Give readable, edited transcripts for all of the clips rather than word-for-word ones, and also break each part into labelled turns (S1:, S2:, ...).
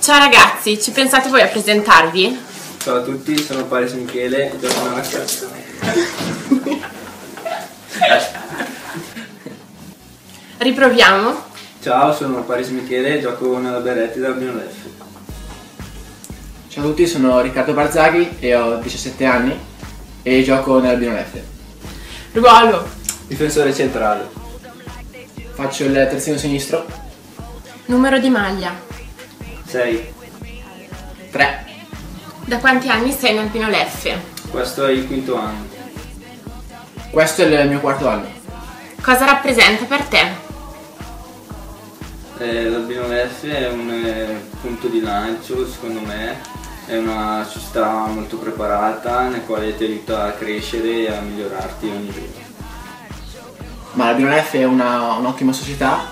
S1: Ciao ragazzi, ci pensate voi a presentarvi?
S2: Ciao a tutti, sono Paris Michele e gioco nella cassa.
S1: Riproviamo?
S2: Ciao, sono Paris Michele e gioco nella Berretti della Albino Leffe.
S3: Ciao a tutti, sono Riccardo Barzaghi e ho 17 anni e gioco nell'Albino Leffe.
S1: Ruolo?
S2: Difensore centrale.
S3: Faccio il terzino sinistro.
S1: Numero di maglia?
S2: 6.
S3: 3.
S1: Da quanti anni sei in Albino Leffe?
S2: Questo è il quinto anno.
S3: Questo è il mio quarto anno.
S1: Cosa rappresenta per te?
S2: L'Albino Leffe è un punto di lancio, secondo me, è una società molto preparata nel quale ti aiuta a crescere e a migliorarti ogni giorno.
S3: Ma l'Albino Leffe è un'ottima società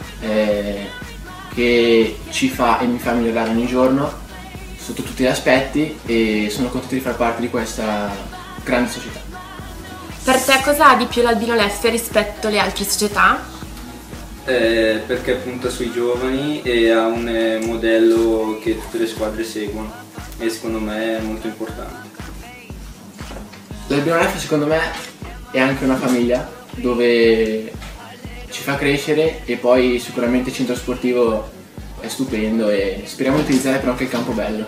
S3: che ci fa e mi fa migliorare ogni giorno sotto tutti gli aspetti e sono contento di far parte di questa grande società.
S1: Per te cosa ha di più l'Albino Leffe rispetto alle altre società?
S2: Perché punta sui giovani e ha un modello che tutte le squadre seguono e secondo me è molto importante.
S3: L'Albino Leffe secondo me è anche una famiglia dove ci fa crescere e poi sicuramente il centro sportivo è stupendo e speriamo di utilizzare però anche il campo bello.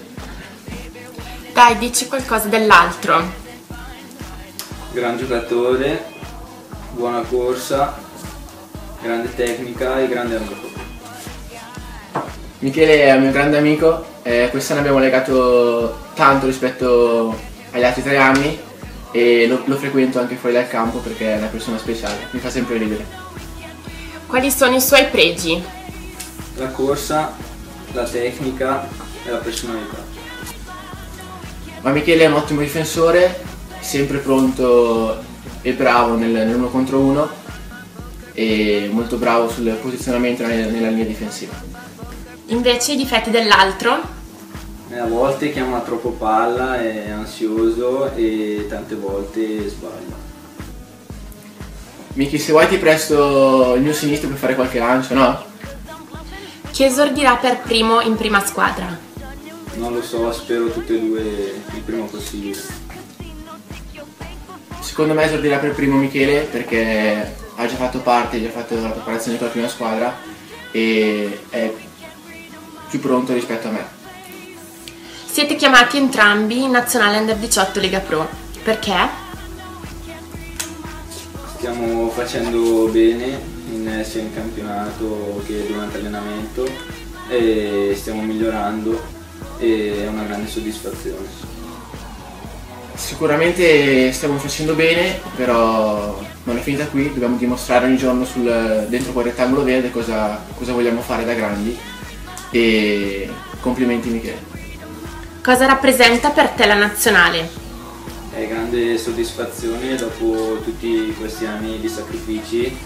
S1: Dai, dici qualcosa dell'altro.
S2: Gran giocatore, buona corsa, grande tecnica e grande amico.
S3: Michele è un mio grande amico, quest'anno abbiamo legato tanto rispetto agli altri 3 anni e lo frequento anche fuori dal campo perché è una persona speciale, mi fa sempre ridere.
S1: Quali sono i suoi pregi?
S2: La corsa, la tecnica e la personalità.
S3: Ma Michele è un ottimo difensore, sempre pronto e bravo nell'1 contro 1 e molto bravo sul posizionamento nella linea difensiva.
S1: Invece i difetti dell'altro?
S2: A volte chiama troppo palla, è ansioso e tante volte sbaglia.
S3: Miki, se vuoi ti presto il mio sinistro per fare qualche lancio, no?
S1: Chi esordirà per primo in prima squadra?
S2: Non lo so, spero tutte e due il prima possibile.
S3: Secondo me esordirà per primo Michele perché ha già fatto parte, ha già fatto la preparazione con la prima squadra e è più pronto rispetto a me.
S1: Siete chiamati entrambi in Nazionale Under 18 Lega Pro. Perché?
S2: Stiamo facendo bene sia in campionato che durante l'allenamento e stiamo migliorando e è una grande soddisfazione.
S3: Sicuramente stiamo facendo bene, però non è finita qui, dobbiamo dimostrare ogni giorno dentro quel rettangolo verde cosa vogliamo fare da grandi e complimenti Michele.
S1: Cosa rappresenta per te la Nazionale?
S2: È grande soddisfazione dopo tutti questi anni di sacrifici,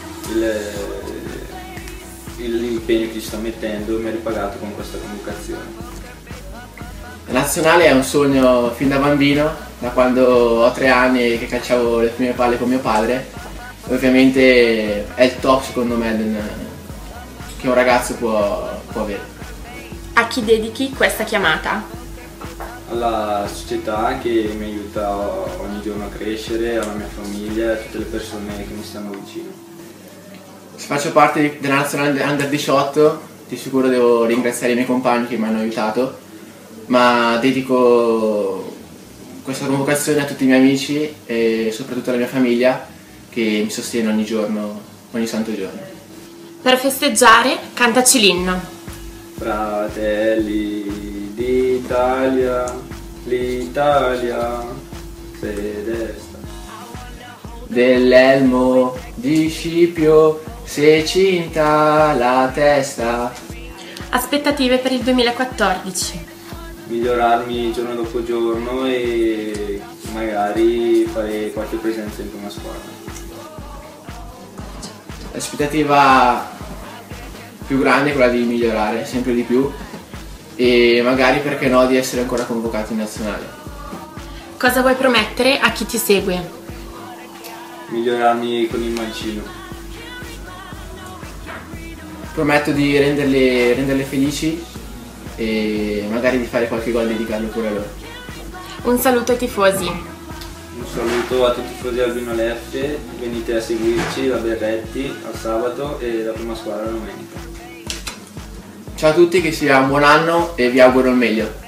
S2: l'impegno che ci sto mettendo mi ha ripagato con questa convocazione.
S3: La nazionale è un sogno fin da bambino, da quando ho 3 anni che calciavo le prime palle con mio padre. Ovviamente è il top secondo me che un ragazzo può avere.
S1: A chi dedichi questa chiamata?
S2: Alla società che mi aiuta ogni giorno a crescere, alla mia famiglia e a tutte le persone che mi stanno vicino.
S3: Se faccio parte della nazionale Under 18 di sicuro devo ringraziare i miei compagni che mi hanno aiutato, ma dedico questa convocazione a tutti i miei amici e soprattutto alla mia famiglia che mi sostiene ogni giorno, ogni santo giorno.
S1: Per festeggiare, cantaci l'inno.
S2: Fratelli d'Italia, l'Italia fedesta.
S3: Dell'elmo di Scipio se cinta la testa.
S1: Aspettative per il 2014.
S2: Migliorarmi giorno dopo giorno e magari fare qualche presenza in prima squadra.
S3: L'aspettativa più grande è quella di migliorare sempre di più e magari perché no di essere ancora convocato in nazionale.
S1: Cosa vuoi promettere a chi ti segue?
S2: Migliorarmi con il mancino.
S3: Prometto di renderle felici e magari di fare qualche gol e dedicarlo pure a loro.
S1: Un saluto ai tifosi.
S2: Un saluto a tutti i tifosi Albino Leffe, venite a seguirci la Berretti al sabato e la prima squadra la domenica.
S3: Ciao a tutti, che sia un buon anno e vi auguro il meglio.